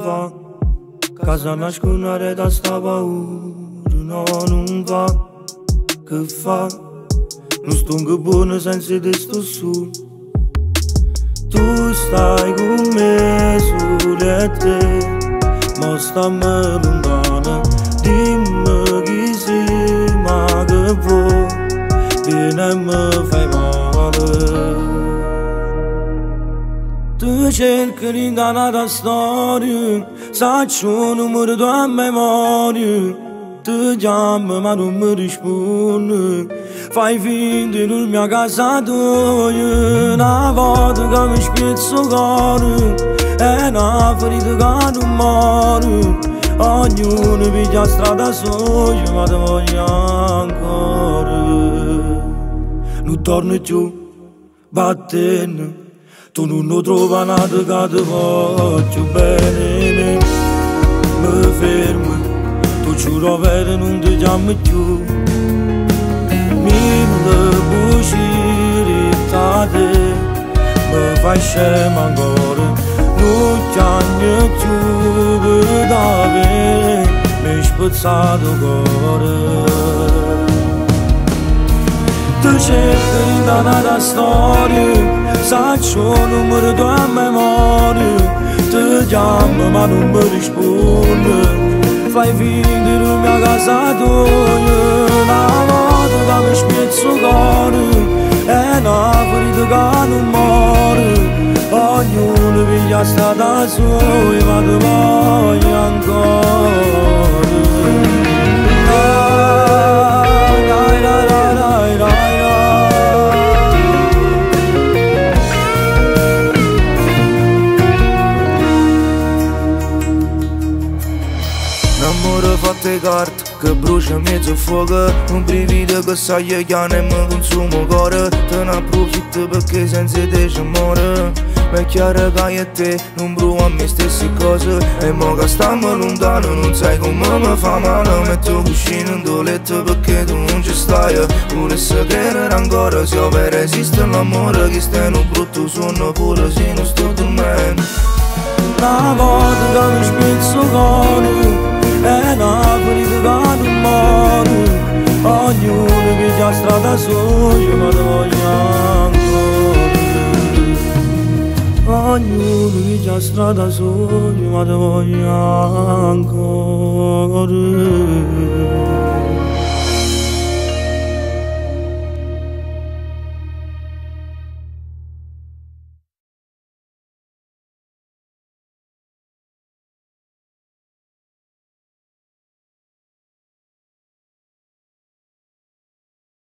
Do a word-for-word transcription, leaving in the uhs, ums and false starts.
va. Casa nascunare da sta paura, no non va. Che fa? Non sto buono senza di sto su. Tu stai con me solo e te, ma stammi lontana. Dimmi chi sei, ma che vuoi, vieni e mi fai male. Tu cerchi di ingannare la storia, saccio un numero tua memoria. Ti chiamo ma non mi rispondi, fai finta di non mia casa tua. Una volta che mi spezzo il cuore, è una ferita che non muore. Ognuno piglia strada sua, ma ti voglio ancora. Non torno più, battene, tu non lo trovi nada che ti voglio bene. Mi fermo, tu giuro vero non ti chiami più. Mille bugie da te, mi fai scema ancora. Non chiami più per davvero, mi hai spezzato il cuore. Tu cerchi di ingannare la storia, saccio un numero tua memoria. Ti chiamo ma non mi rispondi, fai finta di non mia casa tua. Una volta che mi spezzo il cuore, è una ferita che non muore. Ognuno piglia strada sua, ma ti voglio ancora. Dai, dai, dai, dai, dai. L'amore fatte carte che brucia mezzo fuoco, un brivido che sai che ne mi consuma il cuore. Te ne approfitto perché senza te ci muore. Ma è chiaro che io e te non provo a me stesse cose. E mo che stiamo lontano non sai come mi fa male. Metto cuscino in tuo letto perché tu non ci stai. Volessi credere ancora se per esiste l'amore, che stai in un brutto sonno pure se non sto dormendo. Una volta che mi spezzo il cuore, è una ferita che non muore. Ognuno piglia strada sua, ma ti voglio ancora. Ognuno piglia strada sua, ma ti voglio ancora.